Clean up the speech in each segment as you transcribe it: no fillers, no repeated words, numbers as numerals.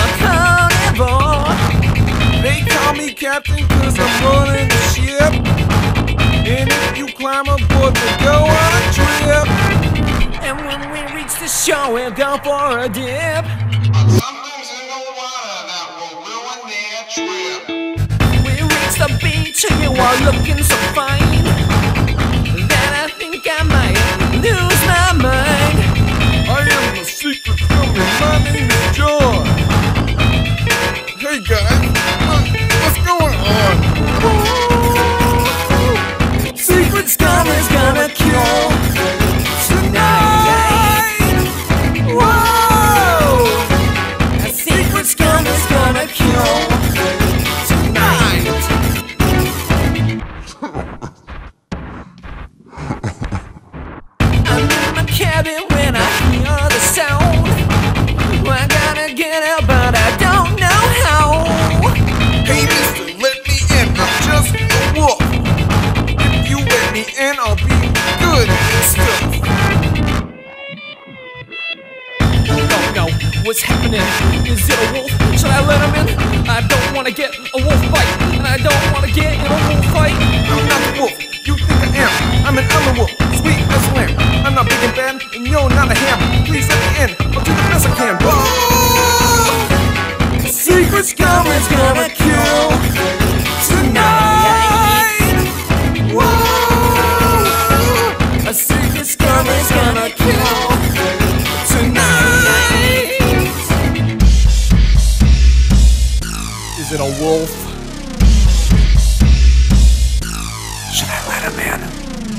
carnivore. They call me captain cause I'm running the ship. And if you climb aboard, we'll go on a trip. And when we reach the shore, we'll go for a dip. Something's in the water that will ruin their trip. We reach the beach and you are looking so fine that I think I might lose my mind. I am the secret coming, my name is John. Hey guys, what's going on? Secret Scum is gonna kill tonight. Whoa! A secret Scum is gonna kill tonight. I'm in my cabin when I hear the sound. I gotta get out, but I don't know how. Hey mister, let me in, I'm just a wolf. If you let me in, I'll be good and stuff. Don't know what's happening. Is it a wolf? Should I let him in? I don't wanna get a wolf fight, and I don't wanna get in a wolf fight. I'm not a wolf, you think I am. I'm an elder wolf, sweet as lamb. I'm not big and bad, and you're not a ham. Please let me in, I'll do the best I can. Whoa! Secret Scum is gonna kill tonight. Whoa! A secret Scum is gonna kill tonight. Is it a wolf? Should I let him in?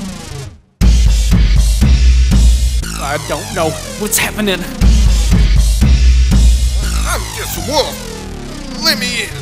I don't know what's happening. I'm just a wolf. Let me in.